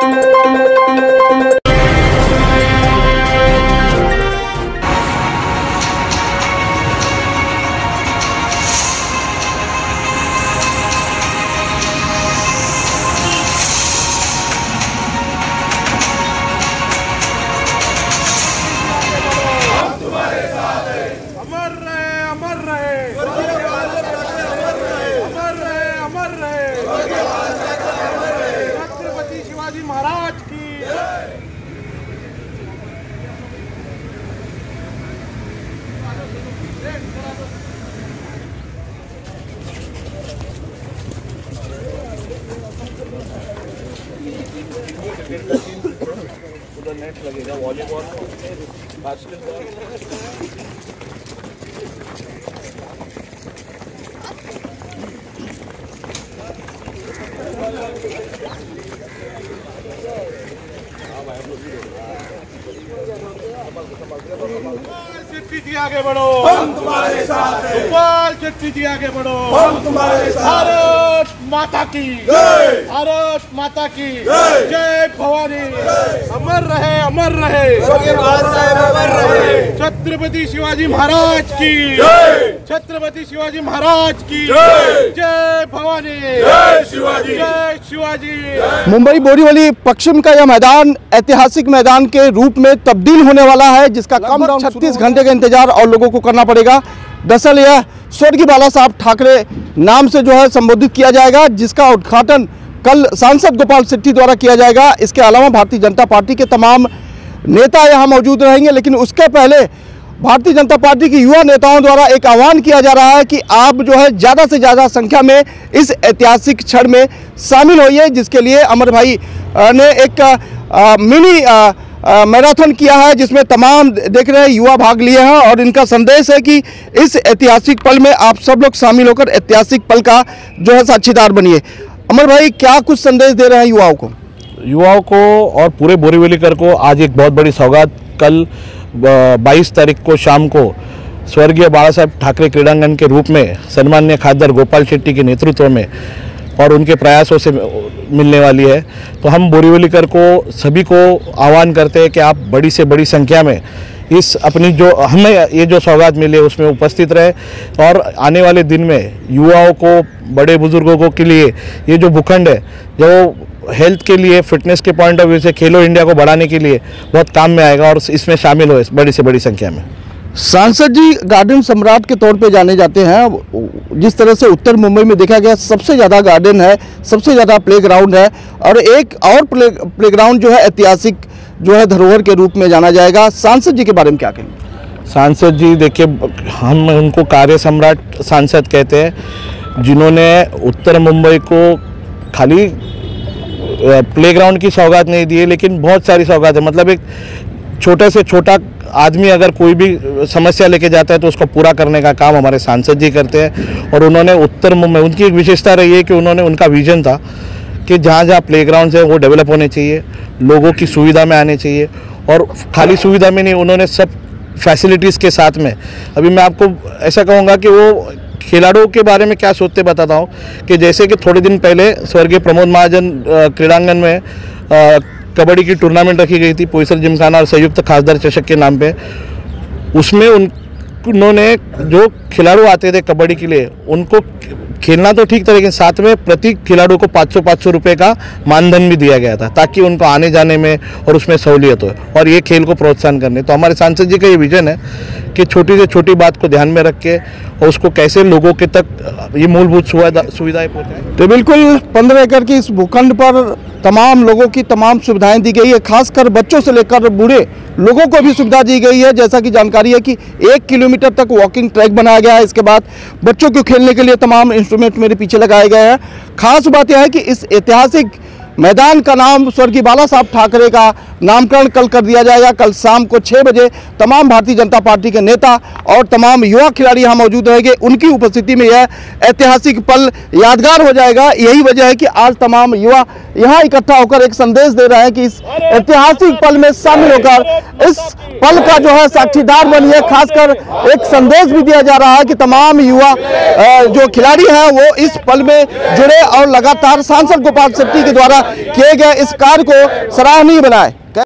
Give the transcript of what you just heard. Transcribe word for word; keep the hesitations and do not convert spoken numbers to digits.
उधर नेट लगेगा volleyball basketball. चिट्ठी आगे बढ़ो, हम तुम्हारे साथ हैं। गोपाल चिट्ठी आगे बढ़ो, हम तुम्हारे साथ। भारत माता की जय, भारत माता की जय, जय भवानी। अमर रहे, अमर रहे, अमर रहे। छत्रपति शिवाजी महाराज की जय, छत्रपति शिवाजी महाराज की जय, जय भवानी, जय शिवाजी, जय शिवाजी। मुंबई बोरीवली पश्चिम का यह मैदान ऐतिहासिक मैदान के रूप में तब्दील होने वाला है, जिसका कम छत्तीस घंटे का इंतजार और लोगों को करना पड़ेगा। दरअसल यह स्वर्गीय बाला साहब ठाकरे नाम से जो है संबोधित किया जाएगा, जिसका उद्घाटन कल सांसद गोपाल शेट्टी द्वारा किया जाएगा। इसके अलावा भारतीय जनता पार्टी के तमाम नेता यहां मौजूद रहेंगे, लेकिन उसके पहले भारतीय जनता पार्टी के युवा नेताओं द्वारा एक आह्वान किया जा रहा है कि आप जो है ज़्यादा से ज़्यादा संख्या में इस ऐतिहासिक क्षण में शामिल होइए, जिसके लिए अमर भाई ने एक आ, मिनी आ, मैराथन किया है, जिसमें तमाम देख रहे हैं युवा भाग लिए हैं और इनका संदेश है कि इस ऐतिहासिक पल में आप सब लोग शामिल होकर ऐतिहासिक पल का जो है साक्षीदार बनिए। अमर भाई, क्या कुछ संदेश दे रहे हैं युवाओं को? युवाओं को और पूरे बोरीवलीकर को आज एक बहुत बड़ी सौगात, कल बाईस तारीख को शाम को स्वर्गीय बाला साहब ठाकरे क्रीड़ांगन के रूप में सम्माननीय खासदार गोपाल शेट्टी के नेतृत्व में और उनके प्रयासों से मिलने वाली है। तो हम बोरीवलीकर को सभी को आह्वान करते हैं कि आप बड़ी से बड़ी संख्या में इस अपनी जो हमें ये जो सौगात मिली है उसमें उपस्थित रहे और आने वाले दिन में युवाओं को, बड़े बुजुर्गों को के लिए ये जो भूखंड है, जो हेल्थ के लिए, फिटनेस के पॉइंट ऑफ व्यू से खेलो इंडिया को बढ़ाने के लिए बहुत काम में आएगा और इसमें शामिल हो बड़ी से बड़ी संख्या में। सांसद जी गार्डन सम्राट के तौर पे जाने जाते हैं। जिस तरह से उत्तर मुंबई में देखा गया सबसे ज़्यादा गार्डन है, सबसे ज़्यादा प्लेग्राउंड है और एक और प्ले प्लेग्राउंड जो है ऐतिहासिक जो है धरोहर के रूप में जाना जाएगा। सांसद जी के बारे में क्या कहेंगे? सांसद जी देखिए, हम उनको कार्य सम्राट सांसद कहते हैं, जिन्होंने उत्तर मुंबई को खाली प्लेग्राउंड की सौगात नहीं दी है, लेकिन बहुत सारी सौगात है। मतलब एक छोटे से छोटा आदमी अगर कोई भी समस्या लेके जाता है तो उसको पूरा करने का काम हमारे सांसद जी करते हैं। और उन्होंने उत्तर मुंबई, उनकी एक विशेषता रही है कि उन्होंने, उनका विजन था कि जहाँ जहाँ प्लेग्राउंड है वो डेवलप होने चाहिए, लोगों की सुविधा में आने चाहिए और खाली सुविधा में नहीं, उन्होंने सब फैसिलिटीज़ के साथ में। अभी मैं आपको ऐसा कहूँगा कि वो खिलाड़ियों के बारे में क्या सोचते बताता हूँ कि जैसे कि थोड़े दिन पहले स्वर्गीय प्रमोद महाजन क्रीड़ांगन में आ, कबड्डी की टूर्नामेंट रखी गई थी, पोईसर जिमखाना और संयुक्त खासदार चषक के नाम पे। उसमें उन उन्होंने जो खिलाड़ू आते थे कबड्डी के लिए, उनको खेलना तो ठीक था, लेकिन साथ में प्रति खिलाड़ू को पाँच सौ पाँच सौ रुपये का मानधन भी दिया गया था, ताकि उनको आने जाने में और उसमें सहूलियत हो और ये खेल को प्रोत्साहन करने। तो हमारे सांसद जी का ये विजन है कि छोटी से छोटी बात को ध्यान में रख के और उसको कैसे लोगों के तक ये मूलभूत सुविधाएं पहुँचाएं। तो बिल्कुल पंद्रह एकड़ की इस भूखंड पर तमाम लोगों की तमाम सुविधाएं दी गई है, खासकर बच्चों से लेकर बूढ़े लोगों को भी सुविधा दी गई है। जैसा कि जानकारी है कि एक किलोमीटर तक वॉकिंग ट्रैक बनाया गया है। इसके बाद बच्चों को खेलने के लिए तमाम इंस्ट्रूमेंट मेरे पीछे लगाए गए हैं। खास बात यह है कि इस ऐतिहासिक मैदान का नाम स्वर्गीय बाला साहब ठाकरे का नामकरण कल कर दिया जाएगा। कल शाम को छः बजे तमाम भारतीय जनता पार्टी के नेता और तमाम युवा खिलाड़ी यहाँ मौजूद रहेंगे। उनकी उपस्थिति में यह ऐतिहासिक पल यादगार हो जाएगा। यही वजह है कि आज तमाम युवा यहाँ इकट्ठा होकर एक संदेश दे रहे हैं कि इस ऐतिहासिक पल में शामिल होकर इस पल का जो है साक्षीदार बनिए। खासकर एक संदेश भी दिया जा रहा है कि तमाम युवा जो खिलाड़ी हैं वो इस पल में जुड़े और लगातार सांसद गोपाल शेट्टी के द्वारा किए गए इस कार्य को सराहनीय बनाए।